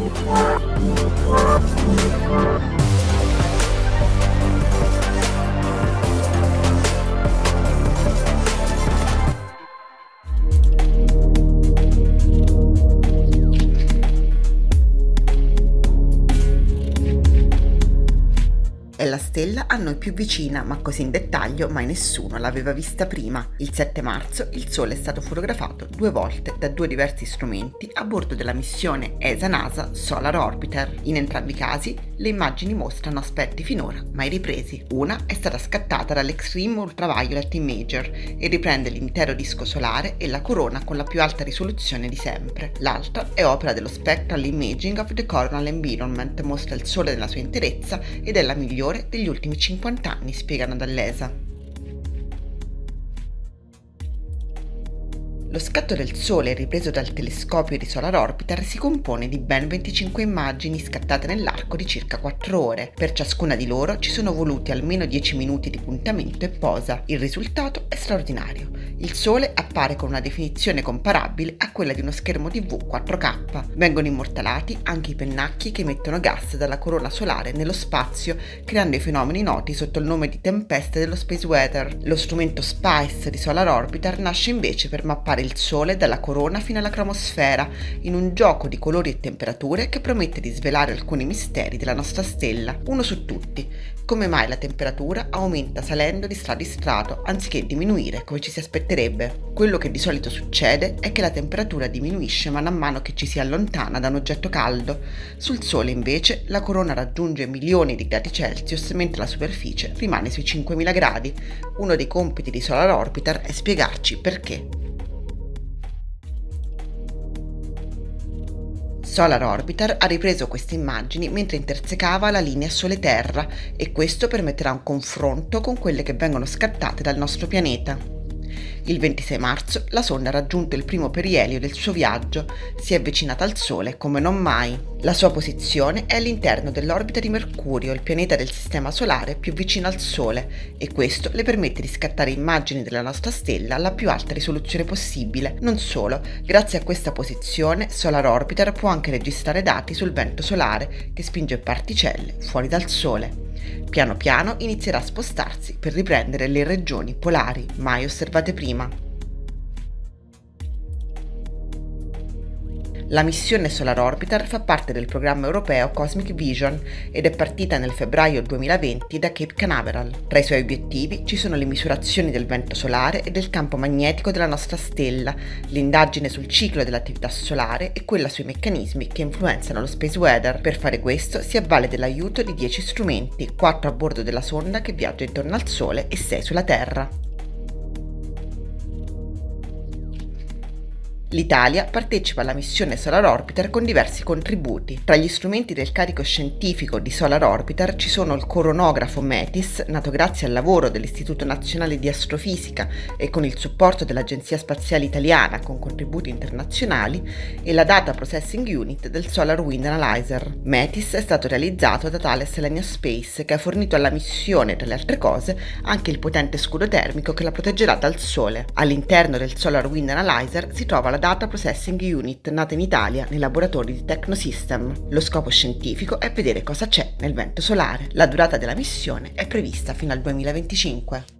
È la stella a noi più vicina, ma così in dettaglio mai nessuno l'aveva vista prima. Il 7 marzo il Sole è stato fotografato 2 volte da 2 diversi strumenti a bordo della missione ESA-NASA Solar Orbiter. In entrambi i casi le immagini mostrano aspetti finora mai ripresi. Una è stata scattata dall'Extreme Ultraviolet Imager e riprende l'intero disco solare e la corona con la più alta risoluzione di sempre. L'altra è opera dello Spectral Imaging of the Coronal Environment, mostra il Sole nella sua interezza ed è la migliore degli ultimi 50 anni, spiegano dall'ESA. Lo scatto del Sole ripreso dal telescopio di Solar Orbiter si compone di ben 25 immagini scattate nell'arco di circa 4 ore. Per ciascuna di loro ci sono voluti almeno 10 minuti di puntamento e posa. Il risultato è straordinario. Il Sole appare con una definizione comparabile a quella di uno schermo TV 4K. Vengono immortalati anche i pennacchi che emettono gas dalla corona solare nello spazio, creando i fenomeni noti sotto il nome di tempeste dello space weather. Lo strumento SPICE di Solar Orbiter nasce invece per mappare il Sole dalla corona fino alla cromosfera, in un gioco di colori e temperature che promette di svelare alcuni misteri della nostra stella. Uno su tutti: come mai la temperatura aumenta salendo di strato in strato anziché diminuire come ci si aspetterebbe. Quello che di solito succede è che la temperatura diminuisce man mano che ci si allontana da un oggetto caldo. Sul Sole invece la corona raggiunge milioni di gradi Celsius mentre la superficie rimane sui 5000 gradi. Uno dei compiti di Solar Orbiter è spiegarci perché. Solar Orbiter ha ripreso queste immagini mentre intersecava la linea Sole-Terra e questo permetterà un confronto con quelle che vengono scattate dal nostro pianeta. Il 26 marzo la sonda ha raggiunto il primo perielio del suo viaggio, si è avvicinata al Sole come non mai. La sua posizione è all'interno dell'orbita di Mercurio, il pianeta del Sistema Solare più vicino al Sole, e questo le permette di scattare immagini della nostra stella alla più alta risoluzione possibile. Non solo, grazie a questa posizione Solar Orbiter può anche registrare dati sul vento solare che spinge particelle fuori dal Sole. Piano piano inizierà a spostarsi per riprendere le regioni polari mai osservate prima. La missione Solar Orbiter fa parte del programma europeo Cosmic Vision ed è partita nel febbraio 2020 da Cape Canaveral. Tra i suoi obiettivi ci sono le misurazioni del vento solare e del campo magnetico della nostra stella, l'indagine sul ciclo dell'attività solare e quella sui meccanismi che influenzano lo space weather. Per fare questo si avvale dell'aiuto di 10 strumenti, 4 a bordo della sonda che viaggia intorno al Sole e 6 sulla Terra. L'Italia partecipa alla missione Solar Orbiter con diversi contributi. Tra gli strumenti del carico scientifico di Solar Orbiter ci sono il coronografo METIS, nato grazie al lavoro dell'Istituto Nazionale di Astrofisica e con il supporto dell'Agenzia Spaziale Italiana con contributi internazionali, e la Data Processing Unit del Solar Wind Analyzer. METIS è stato realizzato da Thales Alenia Space, che ha fornito alla missione, tra le altre cose, anche il potente scudo termico che la proteggerà dal Sole. All'interno del Solar Wind Analyzer si trova la Data Processing Unit, nata in Italia nei laboratori di Technosystem. Lo scopo scientifico è vedere cosa c'è nel vento solare. La durata della missione è prevista fino al 2025.